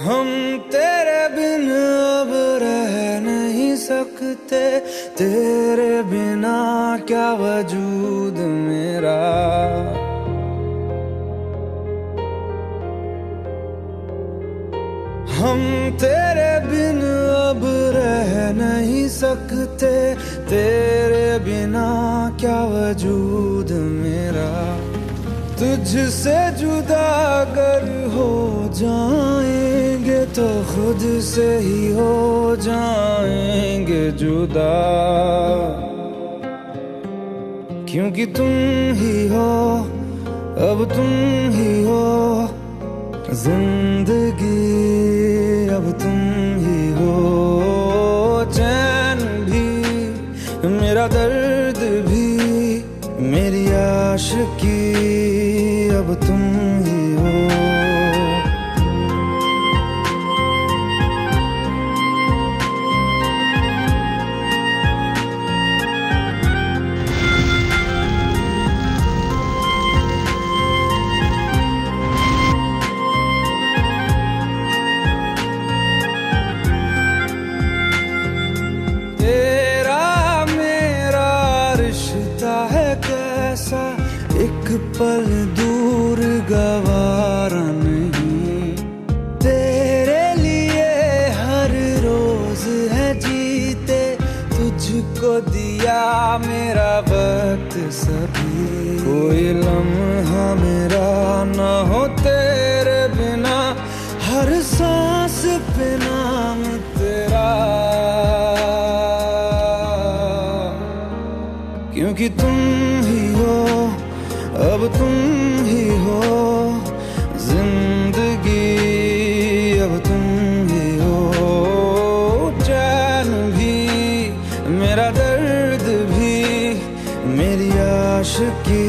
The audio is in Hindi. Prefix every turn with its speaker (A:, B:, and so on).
A: हम तेरे बिन अब रह नहीं सकते, तेरे बिना क्या वजूद मेरा। हम तेरे बिन अब रह नहीं सकते, तेरे बिना क्या वजूद मेरा। तुझसे जुदा अगर हो जाएंगे तो खुद से ही हो जाएंगे जुदा, क्योंकि तुम ही हो, अब तुम ही हो जिंदगी, अब तुम ही हो। चैन भी मेरा दर्द भी मेरी आशिकी, अब तुम ही हो। एक पल दूर गवारा नहीं, तेरे लिए हर रोज है जीते, तुझको दिया मेरा वक्त सभी। कोई लम्हा मेरा ना हो तेरे बिना, हर सांस पे नाम तेरा, क्योंकि तुम ही हो, अब तुम ही हो जिंदगी, अब तुम ही हो। चैन भी मेरा दर्द भी मेरी आशिकी,